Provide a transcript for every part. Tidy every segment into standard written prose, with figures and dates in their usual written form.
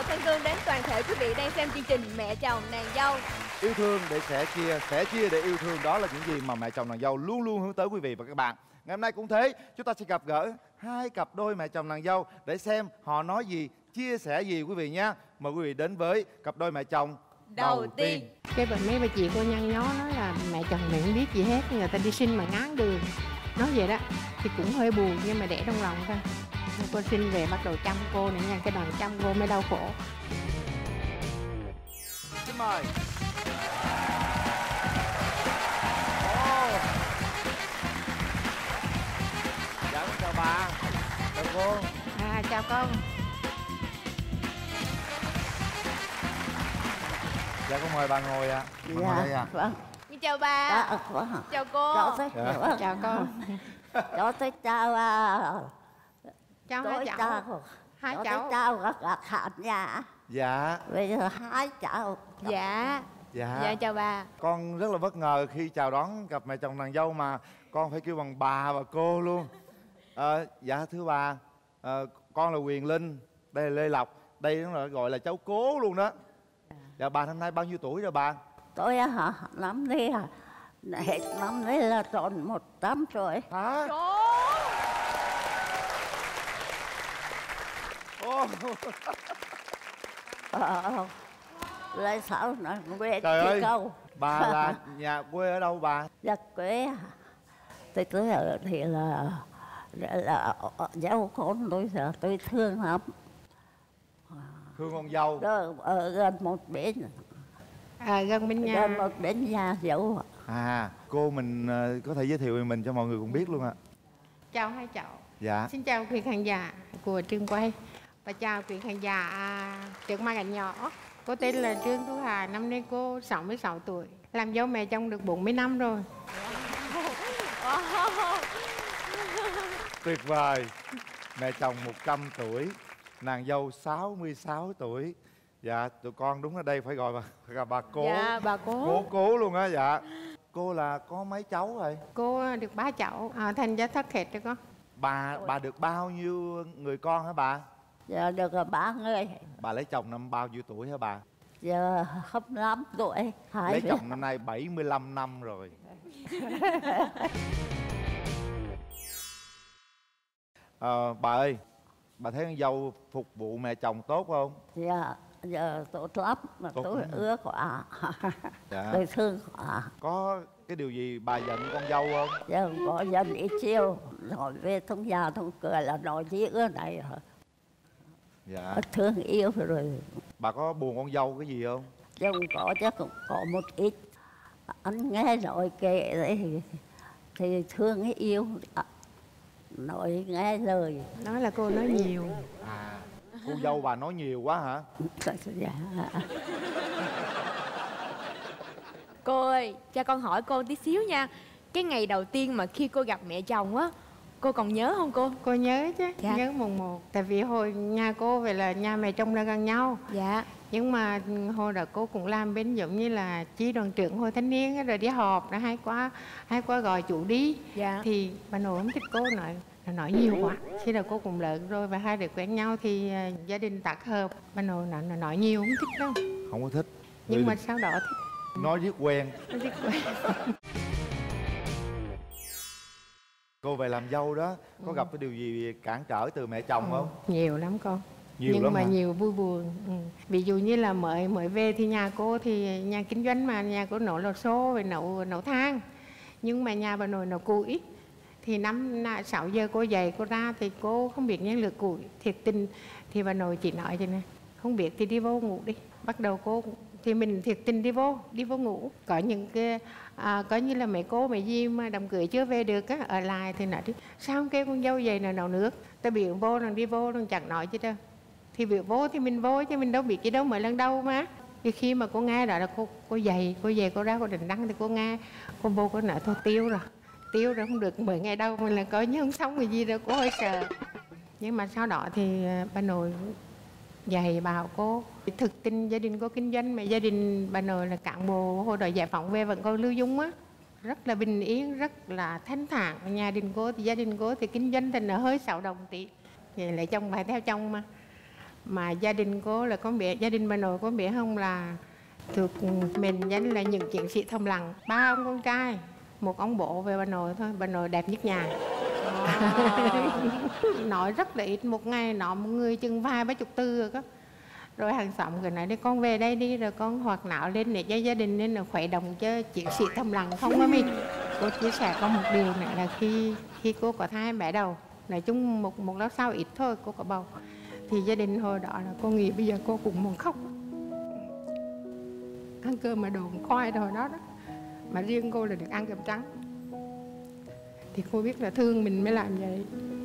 thân thương đến toàn thể quý vị đang xem chương trình Mẹ chồng nàng dâu. Yêu thương để sẻ chia để yêu thương, đó là những gì mà Mẹ chồng nàng dâu luôn luôn hướng tới quý vị và các bạn. Ngày hôm nay cũng thế, chúng ta sẽ gặp gỡ hai cặp đôi mẹ chồng nàng dâu để xem họ nói gì, chia sẻ gì quý vị nhé. Mời quý vị đến với cặp đôi mẹ chồng đầu tiên. Cái mấy bà chị cô nhăn nhó nói là mẹ chồng này không biết gì hết, người ta đi sinh mà ngán đường, nói vậy đó thì cũng hơi buồn nhưng mà để trong lòng thôi. Cô sinh về bắt đầu chăm cô này nha, cái đoàn chăm cô mới đau khổ. Xin mời. Dạ, chào bà, chào cô. Chào con. Dạ, con mời bà ngồi ạ. Bà ngồi đây ạ. Vâng. Chào bà. Chào cô. Chào con. Cháu tới chào Chào hai cháu. Hai cháu. Chào các khán giả. Dạ. Bây giờ hai cháu. Dạ chào bà. Con rất là bất ngờ khi chào đón cặp mẹ chồng nàng dâu mà con phải kêu bằng bà và cô luôn. Dạ thưa bà, con là Quyền Linh, đây là Lê Lộc, đây là gọi là cháu cố luôn đó. Dạ, bà năm nay bao nhiêu tuổi rồi bà? Tôi hả? Năm nay hết năm nay là tròn 100 rồi. Hả? Lại sao nói quê Trời ơi, câu. bà là nhà quê ở đâu bà? Dạ quê. Tôi ở thì là dâu con tôi thương lắm. Thương con dâu. Ở gần một bến. Gần bên nhà. Gần một bến nhà dâu. Cô mình có thể giới thiệu về mình cho mọi người cùng biết luôn ạ. Chào hai cháu. Dạ. Xin chào quý khán giả của trường quay và chào quý khán giả trước màn ảnh nhỏ. Cô tên là Trương Thu Hà, năm nay cô 66 tuổi, làm dâu mẹ chồng được 40 năm rồi. Tuyệt vời. Mẹ chồng 100 tuổi, nàng dâu 66 tuổi. Dạ, tụi con đúng ở đây phải gọi bà cố. Dạ, bà cố. Cố luôn á. Dạ. Cô là có mấy cháu rồi? Cô được 3 cháu, thành gia thất hết rồi con. Bà được bao nhiêu người con hả bà? Dạ được 3 người. Bà lấy chồng năm bao nhiêu tuổi hả bà? Giờ 25 tuổi. Lấy chồng năm nay 75 năm rồi. Bà ơi, bà thấy con dâu phục vụ mẹ chồng tốt không? Dạ, giờ tốt lắm mà Tốt tôi lắm. ưa quá. Dạ. Tôi thương quá. Có cái điều gì bà giận con dâu không? Giờ có dân ít chiêu, nói về thông già thông cười là nói gì ưa này hả? Dạ. Thương yêu rồi. Bà có buồn con dâu cái gì không? Chứ không có, chắc cũng có một ít. Anh nghe nói kể đấy thì thương yêu, nói nghe lời. Nói là cô nói nhiều. Cô dâu bà nói nhiều quá hả? Dạ. Cô ơi, cho con hỏi cô tí xíu nha. Cái ngày đầu tiên mà khi cô gặp mẹ chồng á, cô còn nhớ không cô? Cô nhớ chứ, Dạ. nhớ mùng 1. Tại vì hồi nhà cô vậy là nhà mẹ chồng là gần nhau. Dạ. Nhưng mà hồi đó cô cũng làm bên giống như là chi đoàn trưởng hội thanh niên rồi đi họp, rồi hay quá gọi chủ đi. Dạ. Thì bà nội không thích cô, nói nhiều quá. Khi đó cô cũng lớn rồi và hai đứa quen nhau thì gia đình tác hợp. Bà nội nói nhiều không thích đâu. Không có thích. Nhưng mà sau đó thích. Nói riết quen. Nói riết quen. Cô về làm dâu đó, có gặp cái điều gì cản trở từ mẹ chồng không? Nhiều lắm con. Nhiều nhưng lắm mà hả? nhiều vui buồn. Ví dụ như là mới về thì nhà cô thì nhà kinh doanh mà, nhà cô nấu lò xo rồi nấu than. Nhưng mà nhà bà nội nấu củi. Thì 6 giờ cô dậy cô ra thì cô không biết nhân lửa củi. Thiệt tình thì bà nội chỉ nói cho nên không biết thì đi vô ngủ đi. Bắt đầu cô thì mình thiệt tình đi vô ngủ. Có những cái coi như là mấy cô mấy gì mà đám cưới chưa về được á, ở lại thì nói đi sao không kêu con dâu về nấu nước. Ta biểu vô rồi đi vô rồi chẳng nói chứ đâu. Thì biểu vô thì mình vô chứ mình đâu biết gì đâu, mới lần đầu mà. Thì khi mà cô nghe đó là cô dậy cô ra cô định đăng thì cô nghe, cô vô cô nói thôi tiêu rồi không được 10 ngày đâu, mình là coi như không xong cái gì đâu, cô hơi sợ. Nhưng mà sau đó thì bà nội dạy bảo cô thực tình gia đình cô kinh doanh, mà gia đình bà nội là cán bộ hồi đó giải phóng về vẫn còn lưu dung á, rất là bình yên, rất là thanh thản. Nhà gia đình cô thì kinh doanh thành hơi xạo động tí, vậy lại chồng bà theo chồng mà Mà gia đình cô là con biết, gia đình bà nội có biết không, là thuộc mình danh là những chiến sĩ thầm lặng. 3 ông con trai, 1 ông bố về bà nội thôi. Bà nội đẹp nhất nhà. Nói rất là ít, một ngày nói một người chừng vài 30 từ rồi đó. Rồi hàng xóm cứ nói đi con về đây đi, rồi con hoạt náo lên để cho gia đình nên là khỏe động cho chiến sĩ thầm lặng không có mình. Cô chia sẻ có một điều nữa là khi cô có thai bé đầu, nói chung một lát sau ít thôi cô có bầu, thì gia đình hồi đó là cô nghĩ bây giờ cô cũng muốn khóc. Ăn cơm mà đồ khoai rồi đó, mà riêng cô là được ăn cơm trắng. Thì cô biết là thương mình mới làm vậy.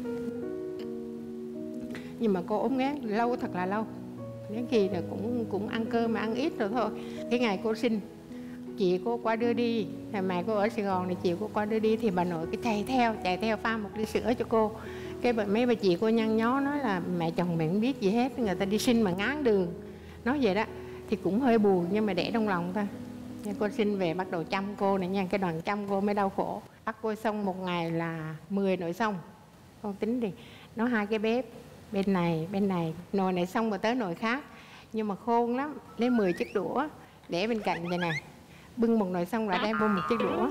Nhưng mà cô ốm nghén lâu, thật là lâu. Đến khi là cũng ăn cơm mà ăn ít rồi thôi. Cái ngày cô sinh, chị cô qua đưa đi, mẹ cô ở Sài Gòn này, chị cô qua đưa đi thì bà nội cứ chạy theo pha một ly sữa cho cô. Cái mấy bà chị cô nhăn nhó nói là mẹ chồng mẹ không biết gì hết, người ta đi sinh mà ngán đường, nói vậy đó. Thì cũng hơi buồn nhưng mà để trong lòng thôi. Nhưng cô sinh về bắt đầu chăm cô này nha, cái đoàn chăm cô mới đau khổ. Bắt cô xong một ngày là 10 nồi xong. Con tính đi, nó 2 cái bếp, bên này, nồi này xong rồi tới nồi khác. Nhưng mà khôn lắm, lấy 10 chiếc đũa để bên cạnh vậy này. Bưng một nồi xong rồi đem vô một chiếc đũa.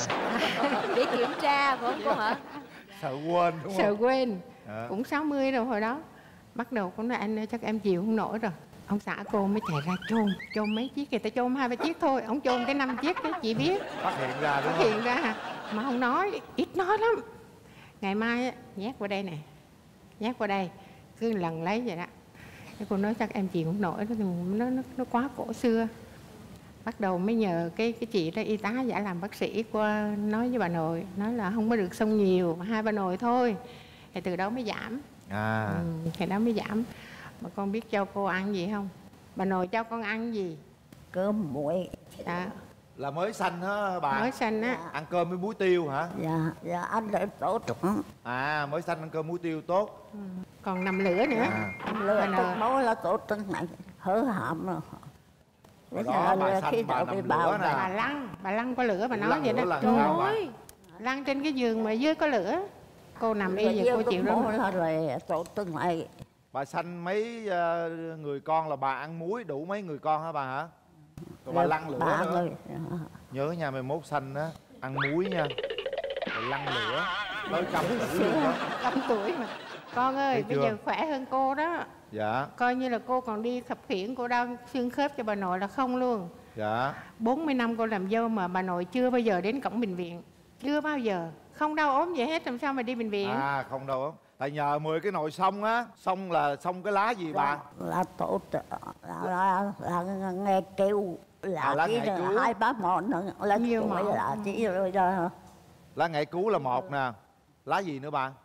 Để kiểm tra phải không cô hả? Sợ quên đúng không? Sợ quên. Cũng 60 rồi hồi đó. Bắt đầu cô nói anh ơi chắc em chịu không nổi rồi. Ông xã cô mới chạy ra chôn mấy chiếc, người ta chôn 2-3 chiếc thôi, ông chôn tới 5 chiếc đó, chị biết. Phát hiện ra đúng Phát không? hiện ra mà không nói, ít nói lắm. Ngày mai nhét vào đây nè, nhét vào đây, cứ lần lấy vậy đó. Cái cô nói chắc em chịu không nổi, nó quá cổ xưa. Bắt đầu mới nhờ cái chị đó y tá giả làm bác sĩ qua nói với bà nội, nói là không có được xông nhiều, 2 bà nội thôi. Thì từ đó mới giảm. Thì đó mới giảm. Mà con biết cho cô ăn gì không? Bà nội cho con ăn gì? Cơm muối. Dạ. Là mới sanh hả bà? Mới sanh á. Ăn cơm với muối tiêu hả? Dạ ăn để tốt. Mới sanh ăn cơm muối tiêu tốt. Còn nằm lửa nữa. Lửa tốt nói là tốt từng này hớ hàm rồi. Rồi đó bà sanh bà nằm lửa nè. Bà lăn qua lửa, bà nói vậy đó. Trời ơi, lăn trên cái giường mà dưới có lửa. Cô nằm y vậy cô chịu đó. Là rồi tốt từng này. Bà sanh mấy người con là bà ăn muối đủ mấy người con hả bà hả? Rồi bà lăn lửa nữa. Rồi. Nhớ nha, mai mốt sanh á ăn muối nha. Rồi lăn lửa tới 100 tuổi luôn đó. 100 tuổi mà. Con ơi, bây giờ khỏe hơn cô đó. Dạ. Coi như là cô còn đi khập khiễng, cô đau xương khớp cho bà nội là không luôn. Dạ. 40 năm cô làm dâu mà bà nội chưa bao giờ đến cổng bệnh viện. Chưa bao giờ. Không đau ốm gì hết, làm sao mà đi bệnh viện. Không đâu. Tại nhờ 10 cái nồi xong á. Xong là xong cái lá gì bà? Là tốt. Là nghe kêu. Là chỉ 2-3 món nữa. Là nhiều món. Là chỉ rồi đó. Lá ngải cứu là một nè. Lá gì nữa bà?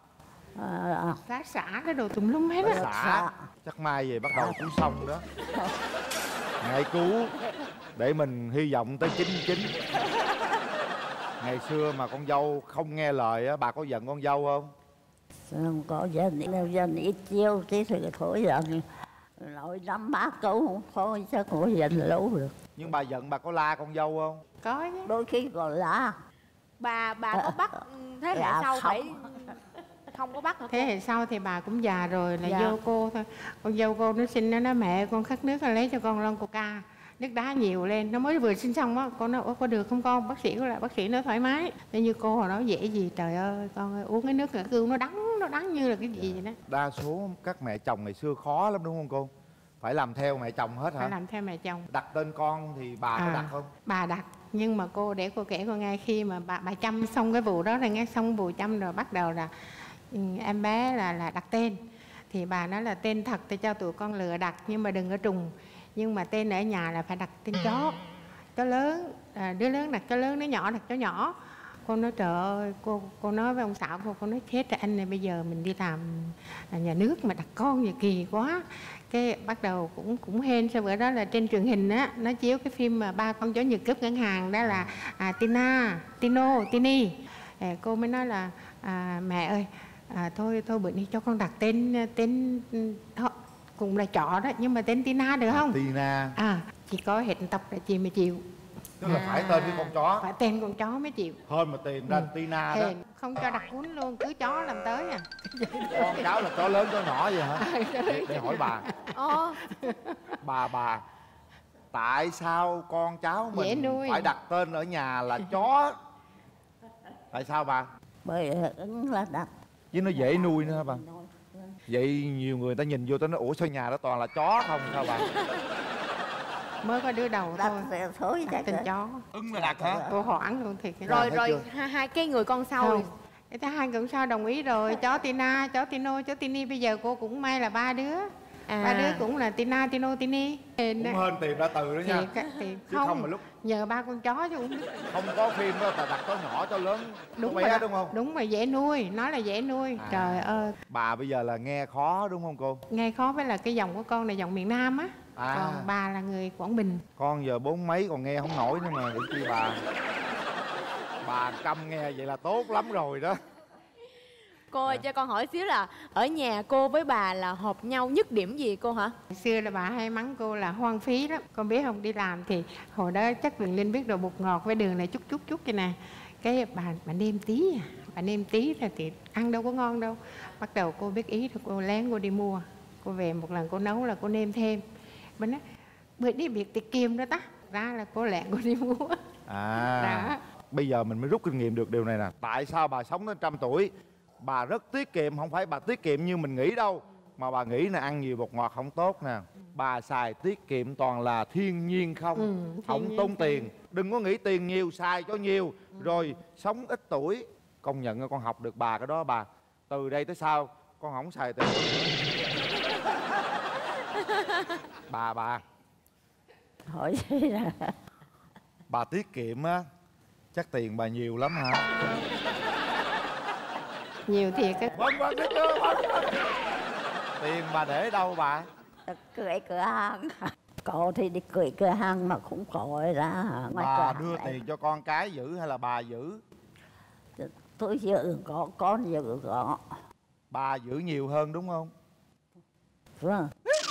Lá xả cái đồ tùm lum hết á. Xả. Chắc mai về bắt đầu cứu xong đó. Ngải cứu để mình hy vọng tới 99. Ngày xưa mà con dâu không nghe lời á, bà có giận con dâu không? Không có dân ít chiêu tí thì thôi giận. Nói 5-3 câu không thôi chắc không có giận lâu được. Nhưng bà giận bà có la con dâu không? Có chứ. Đôi khi còn la. Bà có bắt thế hệ sau phải không có bắt hả cô? Thế hệ sau thì bà cũng già rồi, là Dạ. dâu cô thôi. Con dâu cô nó sinh nó nói mẹ con khát nước, lấy cho con lon coca, nước đá nhiều lên. Nó mới vừa sinh xong á, con nói có được không con? Bác sĩ nói thoải mái. Thế như cô hồi đó dễ gì, trời ơi con ơi, uống cái nước ngã cưu nó đắng như là cái gì vậy đó. Đa số các mẹ chồng ngày xưa khó lắm đúng không cô? Phải làm theo mẹ chồng hết hả? Phải làm theo mẹ chồng. Đặt tên con thì bà có đặt không? Bà đặt, nhưng mà cô để cô kể cô nghe, khi mà bà chăm xong cái vụ đó rồi, nghe xong vụ chăm rồi bắt đầu là em bé là đặt tên. Thì bà nói là tên thật thì cho tụi con lựa đặt, nhưng mà đừng có trùng. Nhưng mà tên ở nhà là phải đặt tên chó lớn, đứa lớn đặt chó lớn, đứa nhỏ đặt chó nhỏ. Cô nói trời ơi, cô nói với ông xã cô nói chết rồi anh này, bây giờ mình đi làm nhà nước mà đặt con gì kỳ quá. Cái bắt đầu cũng hên, sau bữa đó là trên truyền hình á, nó chiếu cái phim mà 3 con chó nhật cướp ngân hàng đó là Tina, Tino, Tini. Cô mới nói là mẹ ơi, thôi bữa nay cho con đặt tên cũng là chó đó, nhưng mà tên Tina được không? Tina. Chỉ có hẹn tập là chị mới chịu. Tức là phải tên cái con chó. Phải tên con chó mới chịu. Thôi mà tìm ra Tina đó. Hèn không cho đặt cuốn luôn, cứ chó làm tới à. Con cháu là chó lớn chó nhỏ vậy hả? Để hỏi bà. Bà tại sao con cháu Dễ mình nuôi. phải đặt tên ở nhà là chó? Tại sao bà? Bởi ứng là đặt. Chứ nó dễ nuôi nữa hả bà? Vậy nhiều người ta nhìn vô tới nó ủa sao nhà đó toàn là chó không sao bà? Mới có đứa đầu Đặt thôi. thôi Đặt tên chó. Ưng là đặt hả? Cô hoảng luôn thiệt. Rồi thấy chưa? hai cái người con sau Không. Cái thứ hai cũng sao đồng ý rồi. Chó Tina, chó Tino, chó Tini. Bây giờ cô cũng may là 3 đứa. Ba đứa cũng là Tina, Tino, Tini. Cũng hên tìm ra từ đó nha. Thì Chứ không mà lúc nhờ 3 con chó chứ cũng không có phim đó ta đặt chó nhỏ chó lớn đúng chó rồi bé đó. đúng không? Đúng rồi, dễ nuôi, nói là dễ nuôi. Trời ơi, Bà bây giờ là nghe khó đúng không cô? nghe khó với là cái dòng của con này dòng miền Nam á. Còn bà là người Quảng Bình. Con giờ 40 mấy còn nghe không nổi nữa mà đừng chi bà câm nghe vậy là tốt lắm rồi đó. Cô ơi, cho con hỏi xíu là ở nhà cô với bà là hợp nhau nhất điểm gì cô hả? Hồi xưa là bà hay mắng cô là hoang phí lắm. Con biết không, đi làm thì hồi đó chắc Quyền Linh biết rồi, bột ngọt với đường này chút vậy nè. Cái bà nêm tí à. Bà nêm tí là thì ăn đâu có ngon đâu. Bắt đầu cô biết ý rồi cô lén cô đi mua. Cô về một lần cô nấu là cô nêm thêm. Bà nói bữa đi việc tiết kiệm đó ta. Ra là cô lẹn cô đi mua. Đó. Bây giờ mình mới rút kinh nghiệm được điều này nè. Tại sao bà sống đến 100 tuổi bà rất tiết kiệm? Không phải bà tiết kiệm như mình nghĩ đâu, mà bà nghĩ là ăn nhiều bột ngọt không tốt nè. Bà xài tiết kiệm toàn là thiên nhiên không, không tốn tiền. Đừng có nghĩ tiền nhiều xài cho nhiều rồi sống ít tuổi. Công nhận con học được bà cái đó bà. Từ đây tới sau con không xài tiền bà Hỏi gì là bà tiết kiệm á, chắc tiền bà nhiều lắm hả? Nhiều thiệt á. Vâng thấy chưa? Tiền bà để đâu bà? cười cửa hàng. Có thì đi cười cửa hàng mà cũng có ra ngoài Bà cửa đưa hàng tiền cho con cái giữ hay là bà giữ? này. Tôi giữ có, con giữ có. Bà giữ nhiều hơn đúng không? Vâng.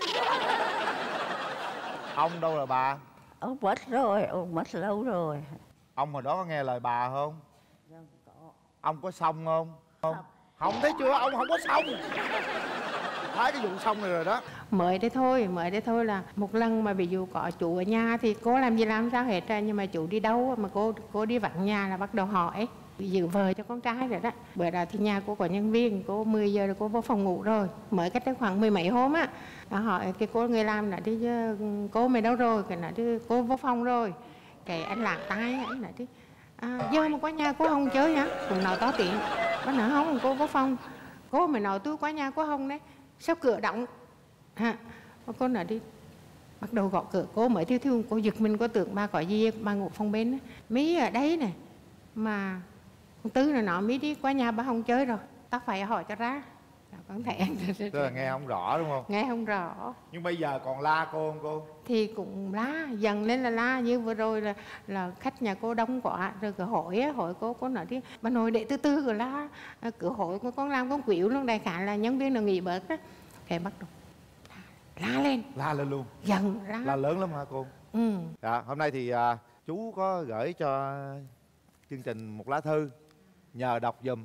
Ông đâu là bà? Ông mất rồi, ông mất lâu rồi. Ông hồi đó có nghe lời bà không? Vâng, có. Ông có xong không? Không thấy chưa, ông không có xong. Thấy cái vụ xong này rồi đó. Mới đấy thôi là một lần mà ví dụ có chủ ở nhà thì cô làm gì làm sao hết ra, nhưng mà chủ đi đâu mà cô đi vắng nhà là bắt đầu hỏi giữ vợ cho con trai rồi đó. Bữa đó thì nhà cô có nhân viên, cô 10 giờ rồi cô vào phòng ngủ rồi, mới cách đây khoảng 10 mấy hôm á, hỏi cái cô người làm là đi cô mày đâu rồi, cái nói đi cô vào phòng rồi. Cái anh lạc tay, anh nói đi giờ mà qua nhà cô Hồng chơi hả? Cũng nói to tiếng. Bác nói không, cô vào phòng. Cô mày nói tôi qua nhà cô Hồng đấy, sao cửa đóng hả? Cô nói đi, bắt đầu gõ cửa. Cô mới thiêu cô giật mình, cô tưởng bà có gì, bà ngủ phòng bên. Mí ở đấy này mà con Tư là nó Mí đi qua nhà bà Hồng chơi rồi, tao phải hỏi cho ra. Con thấy anh Tức là nghe không rõ đúng không? nghe không rõ. Nhưng bây giờ còn la cô không cô? Thì cũng la, dần lên là la. Như vừa rồi là khách nhà cô đông quá rồi cứ hỏi cô nói đi bà nội để từ từ rồi la, cứ hỏi con làm con quýu luôn, đại khái là nhân viên nào nghỉ bớt đó. Cái bắt đầu la lên luôn. dần La lớn lắm hả cô? Dạ, hôm nay thì chú có gửi cho chương trình một lá thư nhờ đọc giùm.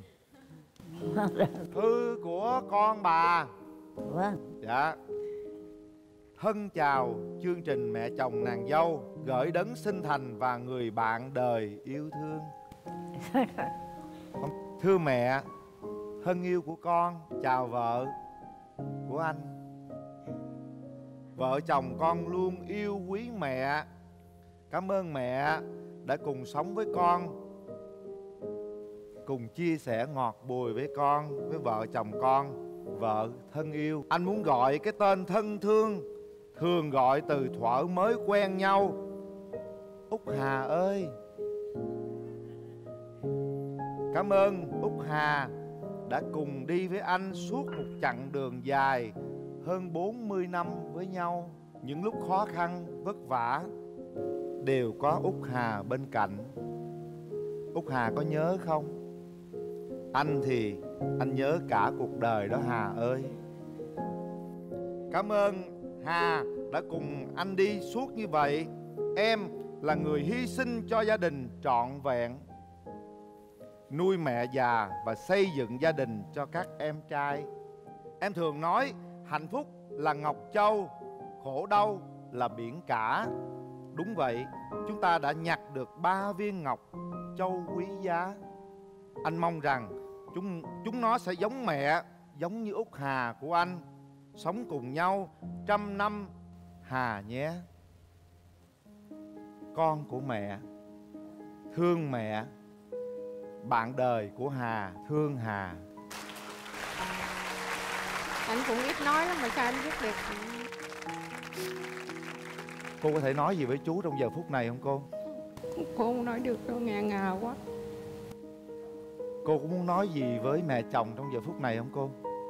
Thư của con bà. Vâng. Dạ. Thân chào chương trình Mẹ Chồng Nàng Dâu, gửi đấng sinh thành và người bạn đời yêu thương. Thưa mẹ thân yêu của con, chào vợ của anh. Vợ chồng con luôn yêu quý mẹ. Cảm ơn mẹ đã cùng sống với con, cùng chia sẻ ngọt bùi với con, với vợ chồng con. Vợ thân yêu, anh muốn gọi cái tên thân thương thường gọi từ thuở mới quen nhau. Út Hà ơi. Cảm ơn Út Hà đã cùng đi với anh suốt một chặng đường dài hơn 40 năm với nhau. Những lúc khó khăn, vất vả đều có Út Hà bên cạnh. Út Hà có nhớ không? Anh thì anh nhớ cả cuộc đời đó Hà ơi. Cảm ơn Hà đã cùng anh đi suốt như vậy. Em là người hy sinh cho gia đình trọn vẹn, nuôi mẹ già và xây dựng gia đình cho các em trai. Em thường nói hạnh phúc là ngọc châu, khổ đau là biển cả. Đúng vậy, chúng ta đã nhặt được 3 viên ngọc châu quý giá. Anh mong rằng chúng nó sẽ giống mẹ, giống như Út Hà của anh, sống cùng nhau 100 năm Hà nhé. Con của mẹ thương mẹ, bạn đời của Hà thương Hà. Anh cũng ít nói lắm mà sao anh biết được. Cô có thể nói gì với chú trong giờ phút này không cô? Cô không nói được đâu, ngà ngà quá. Cô cũng muốn nói gì với mẹ chồng trong giờ phút này không cô?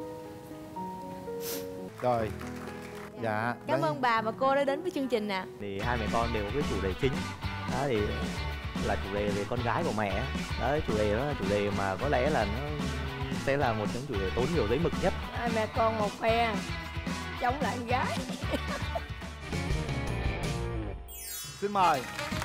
Rồi. Dạ. Cảm đây. ơn bà và cô đã đến với chương trình nè. Thì hai mẹ con đều có cái chủ đề chính. Đó thì là chủ đề về con gái của mẹ. Đó, chủ đề đó là chủ đề mà có lẽ là nó sẽ là một trong chủ đề tốn nhiều giấy mực nhất. Hai mẹ con một phe chống lại con gái. Xin mời.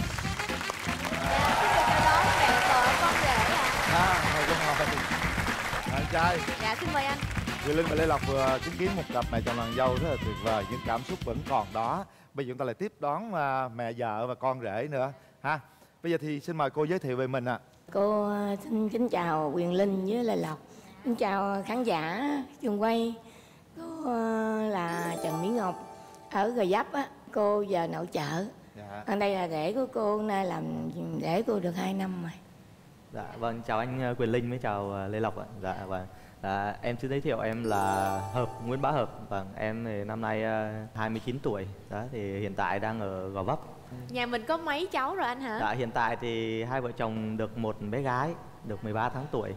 Đó mẹ vợ con rể à. Mời cô ngồi. Anh trai. Dạ xin mời anh. Duy Linh và Lê Lộc vừa chứng kiến một cặp mẹ chồng nàng dâu rất là tuyệt vời, những cảm xúc vẫn còn đó. Bây giờ chúng ta lại tiếp đón mẹ vợ và con rể nữa ha. Bây giờ thì xin mời cô giới thiệu về mình ạ. Cô xin kính chào Quyền Linh với Lê Lộc, kính chào khán giả trường quay. Cô là Trần Mỹ Ngọc ở Gò Vấp á, cô giờ nội trợ. Dạ. Ở đây là rể của cô, nay làm rể cô được 2 năm rồi. Dạ vâng, chào anh Quyền Linh với chào Lê Lộc ạ. Dạ vâng. Em xin giới thiệu em là Hợp, Nguyễn Bá Hợp. Vâng, em thì năm nay 29 tuổi. Đó thì hiện tại đang ở Gò Vấp. Nhà mình có mấy cháu rồi anh hả? Dạ, hiện tại thì hai vợ chồng được một bé gái, được 13 tháng tuổi.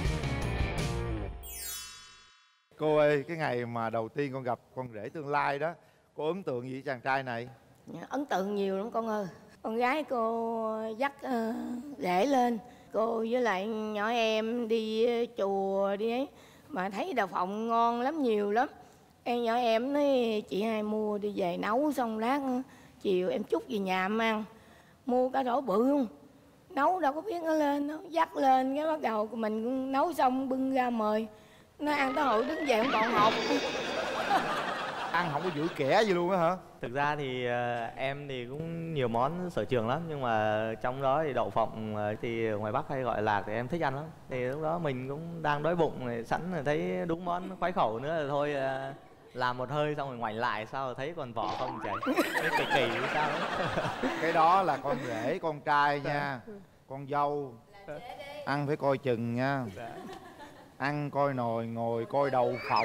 Cô ơi, cái ngày mà đầu tiên con gặp con rể tương lai đó, cô ấn tượng gì với chàng trai này? Ấn tượng nhiều lắm con ơi. Con gái cô dắt rể lên, cô với lại nhỏ em đi chùa đi ấy, mà thấy đậu phộng ngon lắm, nhiều lắm. Em nhỏ em nói chị hai mua đi về nấu xong lát chiều em trút về nhà em ăn. Mua cả rổ bự luôn, nấu đâu có biết nó lên đâu, dắt lên cái bắt đầu mình nấu xong bưng ra mời. Nó ăn tới hội đứng về không còn hộp. Ăn không có giữ kẻ gì luôn á hả? Thực ra thì em thì cũng nhiều món sở trường lắm, nhưng mà trong đó thì đậu phộng thì ở ngoài Bắc hay gọi lạc thì em thích ăn lắm. Thì lúc đó mình cũng đang đói bụng rồi, sẵn rồi thấy đúng món khoái khẩu nữa rồi thôi làm một hơi xong rồi ngoảnh lại sao rồi thấy còn vỏ không chảy. Cái kỳ kỳ sao đó. Cái đó là con rể, con trai nha. Con dâu ăn phải coi chừng nha. Ăn coi nồi, ngồi coi đầu phộng.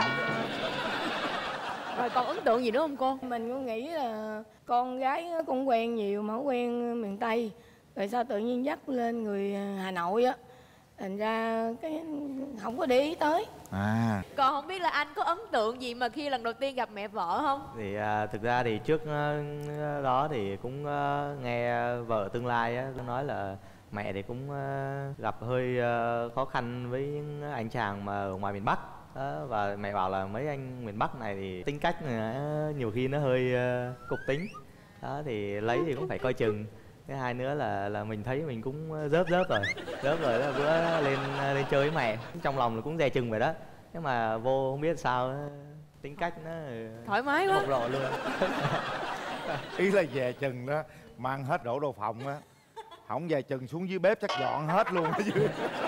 Rồi còn ấn tượng gì nữa không cô? Mình cũng nghĩ là con gái con quen nhiều mà không quen miền Tây, rồi sao tự nhiên dắt lên người Hà Nội á, thành ra cái không có để ý tới. Còn không biết là anh có ấn tượng gì mà khi lần đầu tiên gặp mẹ vợ không? Thì thực ra thì trước đó thì cũng nghe vợ tương lai á nói là mẹ thì cũng gặp hơi khó khăn với những anh chàng mà ở ngoài miền Bắc. Đó, và mẹ bảo là mấy anh miền Bắc này thì tính cách nhiều khi nó hơi cục tính. Đó thì lấy thì cũng phải coi chừng. Cái hai nữa là mình thấy mình cũng rớp rồi đó, bữa lên chơi với mẹ trong lòng là cũng dè chừng vậy đó. Nhưng mà vô không biết sao tính cách nó Thoải mái quá. bộc lộ luôn. Ý là về chừng đó, mang hết rổ đồ phộng á, không về chừng xuống dưới bếp chắc dọn hết luôn á chứ.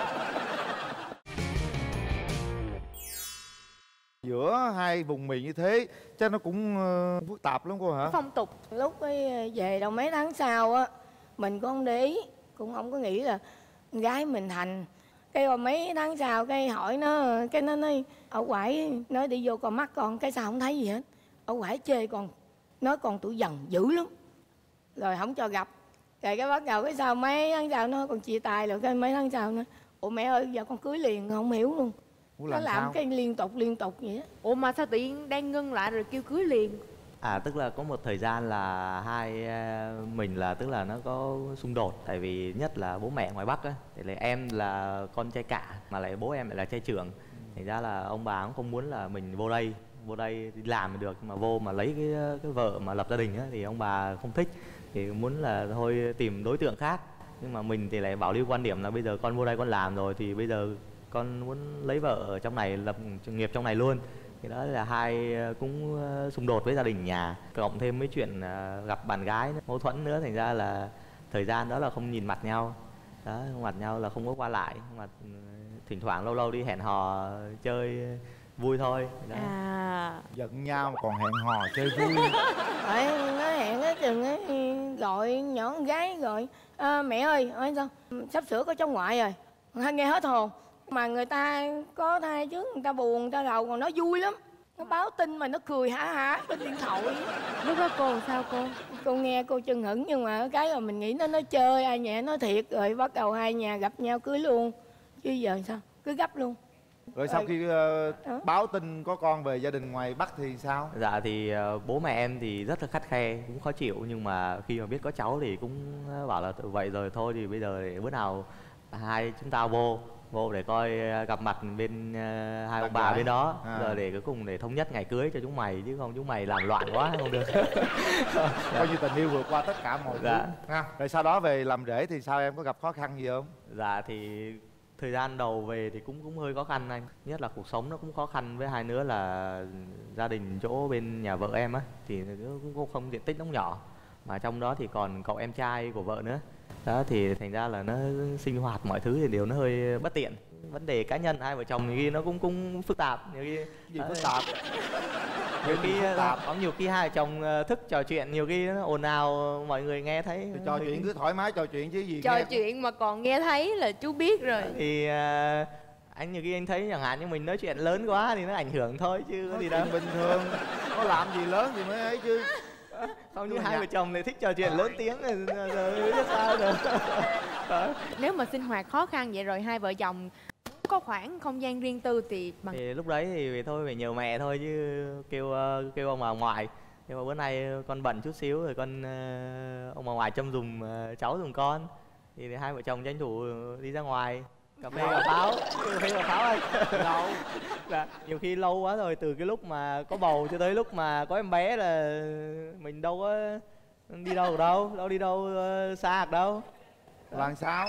Giữa hai vùng miền như thế chắc nó cũng phức tạp lắm cô hả? Phong tục. Lúc ấy về đâu mấy tháng sau á, mình cũng không để ý, cũng không có nghĩ là con gái mình thành. Cái rồi mấy tháng sau cái hỏi nó, cái nó nói ở ngoại nói đi vô con mắt con, cái sao không thấy gì hết. Ở ngoại chê con, nói con tuổi dần dữ lắm, rồi không cho gặp. Rồi cái bắt đầu cái sau mấy tháng sau nó còn chia tay, rồi cái mấy tháng sau nó ủa mẹ ơi giờ con cưới liền, không hiểu luôn. Nó làm sao? cái liên tục vậy á. Ủa mà sao tự nhiên đang ngưng lại rồi kêu cưới liền? Tức là có một thời gian là hai mình là tức là nó có xung đột. Tại vì nhất là bố mẹ ngoài Bắc á, thì là em là con trai cả mà lại bố em lại là trai trưởng. Thành ra là ông bà cũng không muốn là mình vô đây đi làm thì được, nhưng mà vô mà lấy cái vợ mà lập gia đình á thì ông bà không thích. thì muốn là thôi tìm đối tượng khác. Nhưng mà mình thì lại bảo lưu quan điểm là bây giờ con vô đây con làm rồi thì bây giờ con muốn lấy vợ ở trong này, lập nghiệp trong này luôn. Thì đó là hai cũng xung đột với gia đình nhà, cộng thêm mấy chuyện gặp bạn gái mâu thuẫn nữa, thành ra là thời gian đó là không nhìn mặt nhau. Đó, không mặt nhau là không có qua lại, mà thỉnh thoảng lâu lâu đi hẹn hò chơi vui thôi. Đó. Giận nhau mà còn hẹn hò chơi vui. Phải nó hẹn á chừng ấy, gọi nhỏ con gái gọi mẹ ơi, hỏi sao sắp sửa có cháu ngoại rồi, nghe hết hồn. Mà người ta có thai trước người ta buồn, người ta rầu, còn nó vui lắm. Nó báo tin mà nó cười hả hả bên điện thoại. Lúc đó cô làm sao cô? Cô nghe cô chưng hửng, nhưng mà cái rồi mình nghĩ nó nói chơi, ai nhẹ nói thiệt, rồi bắt đầu hai nhà gặp nhau cưới luôn. Chứ giờ sao, cứ gấp luôn. Rồi sau khi báo tin có con về gia đình ngoài Bắc thì sao? Dạ thì bố mẹ em thì rất là khắt khe, cũng khó chịu, nhưng mà khi mà biết có cháu thì cũng bảo là vậy rồi thôi thì bây giờ bữa nào hai chúng ta vô để coi gặp mặt bên hai ông bà bên đó, rồi để cuối cùng để thống nhất ngày cưới cho chúng mày, chứ không chúng mày làm loạn quá không được. Coi như tình yêu vượt qua tất cả mọi thứ. Rồi sau đó về làm rể thì sao, em có gặp khó khăn gì không? Dạ thì thời gian đầu về thì cũng hơi khó khăn anh, nhất là cuộc sống nó cũng khó khăn, với hai nữa là gia đình chỗ bên nhà vợ em á thì cũng không diện tích nó nhỏ, mà trong đó thì còn cậu em trai của vợ nữa. Đó thì thành ra là nó sinh hoạt mọi thứ thì đều nó hơi bất tiện. Vấn đề cá nhân hai vợ chồng thì nó cũng phức tạp, nhiều khi gì phức tạp. Nhiều khi hai vợ chồng thức trò chuyện, nhiều khi nó ồn ào mọi người nghe thấy. Trò chuyện cứ thoải mái trò chuyện chứ gì. Trò chuyện mà còn nghe thấy là chú biết rồi. Thì anh nhiều khi anh thấy chẳng hạn như mình nói chuyện lớn quá thì nó ảnh hưởng thôi chứ có gì đâu. Bình thường, có làm gì lớn thì mới ấy chứ. Không như hai vợ chồng thì thích trò chuyện lớn tiếng rồi biết sao rồi. Nếu mà sinh hoạt khó khăn vậy rồi hai vợ chồng có khoảng không gian riêng tư thì lúc đấy thì thôi phải nhờ mẹ thôi, chứ kêu ông bà ngoại. Nhưng mà bữa nay con bận chút xíu rồi con ông bà ngoại trông dùm cháu dùm con, thì hai vợ chồng tranh thủ đi ra ngoài cà phê cà pháo. Anh dạ, nhiều khi lâu quá rồi, từ cái lúc mà có bầu cho tới lúc mà có em bé là mình đâu có đi đâu đi đâu xa được đâu. Làm sao?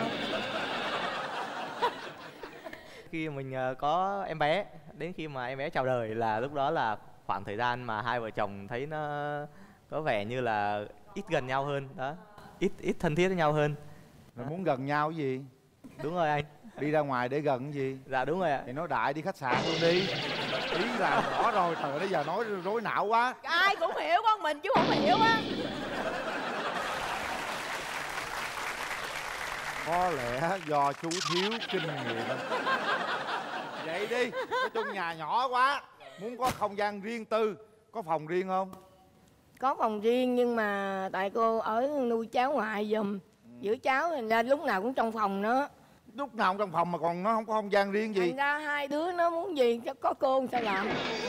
Khi mình có em bé, đến khi mà em bé chào đời là lúc đó là khoảng thời gian mà hai vợ chồng thấy nó có vẻ như là ít gần nhau hơn đó, ít thân thiết với nhau hơn. Rồi muốn gần nhau cái gì? Đúng rồi anh. Đi ra ngoài để gần cái gì? Dạ đúng rồi ạ. Thì nói đại đi khách sạn luôn đi. Ý là rõ rồi, trời bây giờ nói rối não quá. ai cũng hiểu, con mình chứ không hiểu á. Có lẽ do chú thiếu kinh nghiệm. Vậy đi, nói chung nhà nhỏ quá, muốn có không gian riêng tư. Có phòng riêng không? Có phòng riêng, nhưng mà tại cô ở nuôi cháu ngoại giùm, giữ cháu thành ra lúc nào cũng trong phòng nữa. Lúc nào cũng trong phòng mà còn nó không có không gian riêng gì. Thành ra hai đứa nó muốn gì có cô sao làm.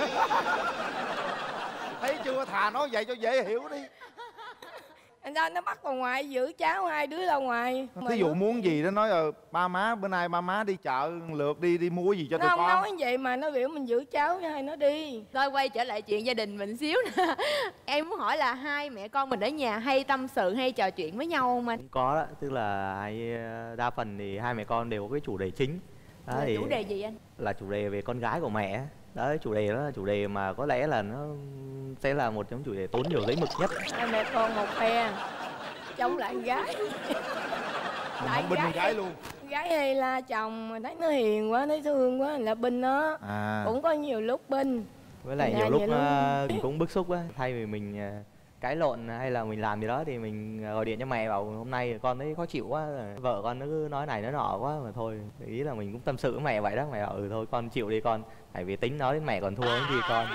Thấy chưa, thà nói vậy cho dễ hiểu đi. Thành ra nó bắt vào ngoài giữ cháu, hai đứa ra ngoài. Thí dụ muốn gì đó nói rồi ba má bữa nay ba má đi chợ lượt đi mua gì cho tụi con. Nó không nói vậy mà nó biểu mình giữ cháu cho hai nó đi. Thôi quay trở lại chuyện gia đình mình xíu nè. Em muốn hỏi là hai mẹ con mình ở nhà hay tâm sự hay trò chuyện với nhau không anh? Cũng có đó, tức là đa phần thì hai mẹ con đều có cái chủ đề chính đó. Thì chủ đề gì anh? là chủ đề về con gái của mẹ đó. Chủ đề đó là chủ đề mà có lẽ là nó sẽ là một trong chủ đề tốn nhiều giấy mực nhất. Hai mẹ con một phe chống lại gái. Không binh con gái luôn. Gái hay la chồng mà thấy nó hiền quá, thấy thương quá là binh nó. Cũng có nhiều lúc binh. Với lại nhiều lúc mình cũng bức xúc á, thay vì mình cãi lộn hay là mình làm gì đó thì mình gọi điện cho mẹ bảo hôm nay con thấy khó chịu quá, vợ con nó cứ nói này nói nọ quá, mà thôi ý là mình cũng tâm sự với mẹ vậy đó. Mẹ bảo thôi con chịu đi con, tại vì tính nói đến mẹ còn thua cái gì con.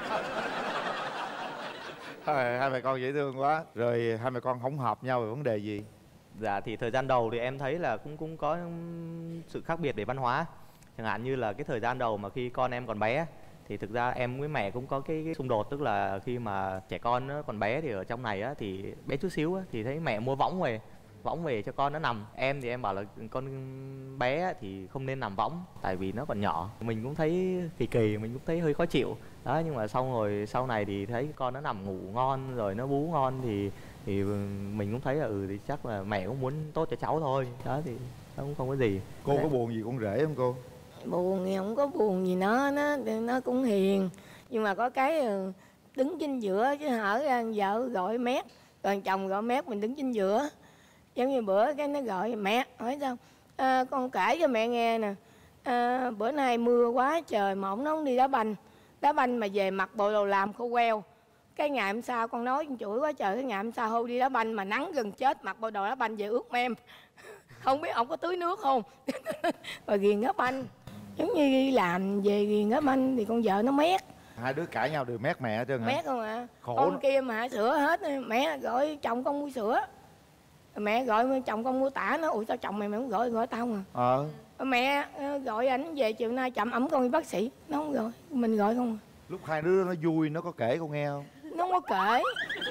Hai mẹ con dễ thương quá. Rồi hai mẹ con không hợp nhau về vấn đề gì? Dạ thì thời gian đầu thì em thấy là cũng có sự khác biệt về văn hóa. Chẳng hạn như là cái thời gian đầu mà khi con em còn bé thì thực ra em với mẹ cũng có cái xung đột, tức là khi mà trẻ con nó còn bé thì ở trong này á, thì bé chút xíu á, thì thấy mẹ mua võng về võng về cho con nó nằm. Em thì em bảo là con bé thì không nên nằm võng tại vì nó còn nhỏ. Mình cũng thấy kỳ kỳ, mình cũng thấy hơi khó chịu đó, nhưng mà xong rồi sau này thì thấy con nó nằm ngủ ngon rồi nó bú ngon thì mình cũng thấy là thì chắc là mẹ cũng muốn tốt cho cháu thôi đó, thì nó cũng không có gì. Cô có buồn gì con rể không cô? Buồn thì không có buồn gì, nó cũng hiền, nhưng mà có cái đứng chính giữa, chứ hở ra vợ gọi mét, còn chồng gọi mét, mình đứng chính giữa. Giống như bữa cái nó gọi mẹ, hỏi sao con kể cho mẹ nghe nè, bữa nay mưa quá trời mà ổng không đi đá banh mà về mặc bộ đồ làm khô queo. Cái ngày hôm sau con nói con chửi quá trời, cái ngày hôm sau hô đi đá banh mà nắng gần chết, mặc bộ đồ đá banh về ướt mem. Không biết ổng có tưới nước không. Rồi ghiền đá banh, giống như đi làm về ghiền đá banh thì con vợ nó mét. Hai đứa cãi nhau đều mét mẹ hết trơn hả? Mét không à. Khổ Con lắm. kia mà sữa hết, mẹ gọi chồng con mua sữa, mẹ gọi chồng con mua tả, nó ủa sao chồng mày không gọi tao mà. Mẹ gọi ảnh về chiều nay chậm ẩm con đi bác sĩ, nó không gọi, mình gọi không à. Lúc hai đứa nó vui nó có kể con nghe không? Nó không có kể.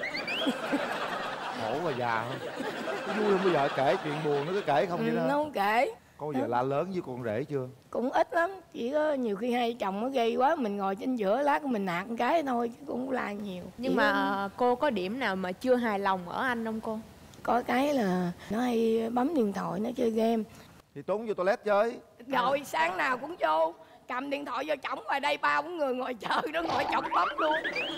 Khổ và già không? Nó vui không bao giờ kể chuyện buồn nó cứ kể không vậy đó. Nó không kể. Có bao giờ la lớn với con rể chưa? Cũng ít lắm, chỉ có nhiều khi hai chồng nó gây quá mình ngồi trên giữa lát mình nạt một cái thôi chứ cũng không la nhiều. Nhưng mà cô có điểm nào mà chưa hài lòng ở anh không cô? Có cái là nó hay bấm điện thoại, nó chơi game. Thì trốn vô toilet chơi. Rồi sáng nào cũng vô, cầm điện thoại vô chổng ngoài đây 3-4 người ngồi chờ, nó ngồi chổng bấm luôn.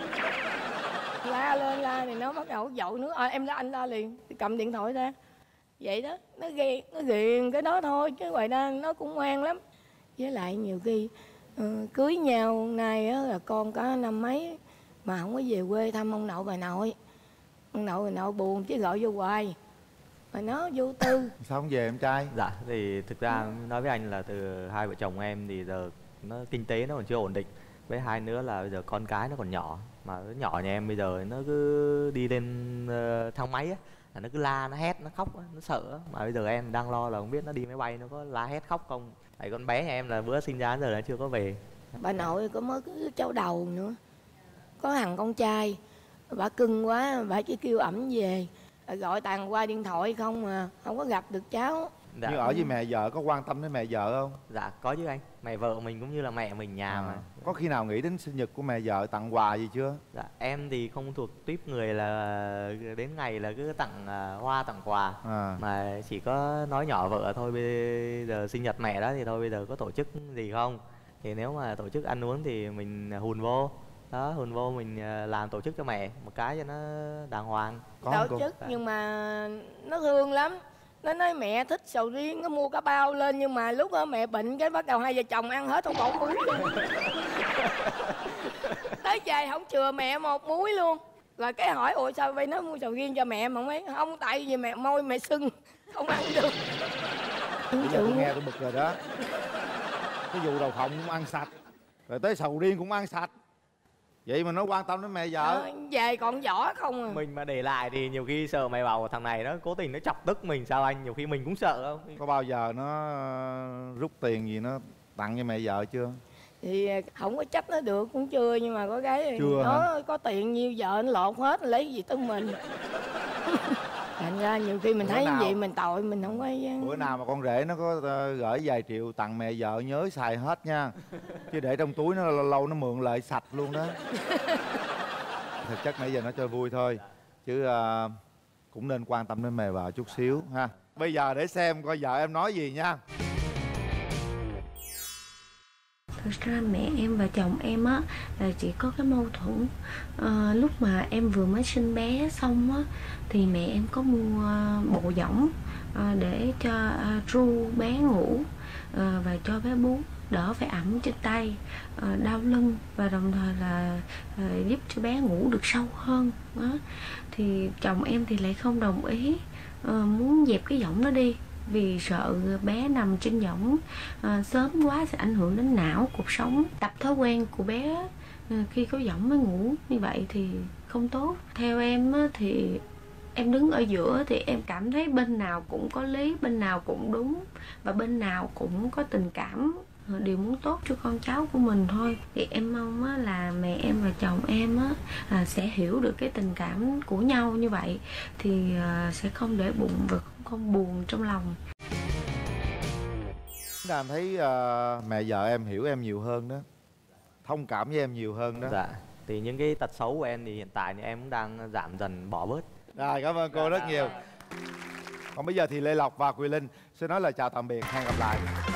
La lên la thì nó bắt đầu dội nước, em la anh la liền, cầm điện thoại ra. Vậy đó, nó ghiền cái đó thôi, chứ ngoài ra nó cũng ngoan lắm. Với lại nhiều khi cưới nhau nay á là con có năm mấy mà không có về quê thăm ông nội bà nội. Ông nội bà nội buồn chứ gọi vô hoài mà nó vô tư. Sao không về em trai? Dạ thì thực ra nói với anh là từ hai vợ chồng em thì giờ nó kinh tế nó còn chưa ổn định, với hai nữa là bây giờ con cái nó còn nhỏ, mà nó nhỏ nhà em bây giờ nó cứ đi lên thang máy á là nó cứ la, nó hét, nó khóc, nó sợ. Mà bây giờ em đang lo là không biết nó đi máy bay nó có la hét khóc không. Tại con bé nhà em là bữa sinh ra đến giờ nó chưa có về. Bà nội có mới có cháu đầu nữa, có thằng con trai, bà cưng quá, bà chỉ kêu ẩm về, gọi toàn qua điện thoại không mà không có gặp được cháu. Dạ. Như ở với mẹ vợ có quan tâm đến mẹ vợ không? Dạ có chứ anh, mẹ vợ mình cũng như là mẹ mình nhà mà. Có khi nào nghĩ đến sinh nhật của mẹ vợ tặng quà gì chưa? Dạ em thì không thuộc tuýp người là đến ngày là cứ tặng hoa tặng quà, mà chỉ có nói nhỏ vợ thôi, bây giờ sinh nhật mẹ đó thì thôi bây giờ có tổ chức gì không, thì nếu mà tổ chức ăn uống thì mình hùn vô đó, hùn vô mình làm tổ chức cho mẹ một cái cho nó đàng hoàng. Tổ chức nhưng mà nó thương lắm. Nó nói mẹ thích sầu riêng, nó mua cả bao lên, nhưng mà lúc đó mẹ bệnh cái bắt đầu hai vợ chồng ăn hết không còn muối luôn. Tới về không chừa mẹ một muối luôn. Rồi cái hỏi ủa sao vậy, nó mua sầu riêng cho mẹ mà mấy không, tại vì mẹ môi mẹ sưng không ăn được. Bây giờ tôi nghe tôi bực rồi đó. Cái vụ đầu phòng cũng ăn sạch, rồi tới sầu riêng cũng ăn sạch, vậy mà nó quan tâm đến mẹ vợ. Về còn vỏ không à. Mình mà để lại thì nhiều khi sợ mày bảo thằng này nó cố tình nó chọc tức mình sao anh, nhiều khi mình cũng sợ không. Có bao giờ nó rút tiền gì nó tặng cho mẹ vợ chưa? Thì không có trách nó được cũng chưa, nhưng mà có cái chưa nó hả? có tiền nhiêu vợ nó lột hết, lấy gì tới mình. Thành ra nhiều khi mình Bữa thấy nào- vậy mình tội mình không có. Bữa nào mà con rể nó có gửi vài triệu tặng mẹ vợ nhớ xài hết nha, chứ để trong túi nó lâu lâu nó mượn lại sạch luôn đó. Thực chất nãy giờ nó chơi vui thôi, chứ cũng nên quan tâm đến mẹ vợ chút xíu ha. Bây giờ để xem coi vợ em nói gì nha. Thực ra mẹ em và chồng em á là chỉ có cái mâu thuẫn lúc mà em vừa mới sinh bé xong á thì mẹ em có mua bộ võng để cho ru bé ngủ và cho bé bú đỡ phải ẩm trên tay, đau lưng và đồng thời là giúp cho bé ngủ được sâu hơn đó. Thì chồng em thì lại không đồng ý, muốn dẹp cái võng đó đi vì sợ bé nằm trên võng sớm quá sẽ ảnh hưởng đến não, cuộc sống, tập thói quen của bé khi có võng mới ngủ như vậy thì không tốt. Theo em á, thì em đứng ở giữa thì em cảm thấy bên nào cũng có lý, bên nào cũng đúng và bên nào cũng có tình cảm, đều muốn tốt cho con cháu của mình thôi. Thì em mong á, là mẹ em và chồng em á, sẽ hiểu được cái tình cảm của nhau như vậy thì sẽ không để bụng và không không buồn trong lòng. Cảm thấy mẹ vợ em hiểu em nhiều hơn đó, thông cảm với em nhiều hơn đó. Dạ. Thì những cái tật xấu của em thì hiện tại thì em cũng đang giảm dần bỏ bớt. Rồi, cảm ơn cô rất nhiều. Còn bây giờ thì Lê Lộc và Quyền Linh xin nói lời chào tạm biệt, hẹn gặp lại.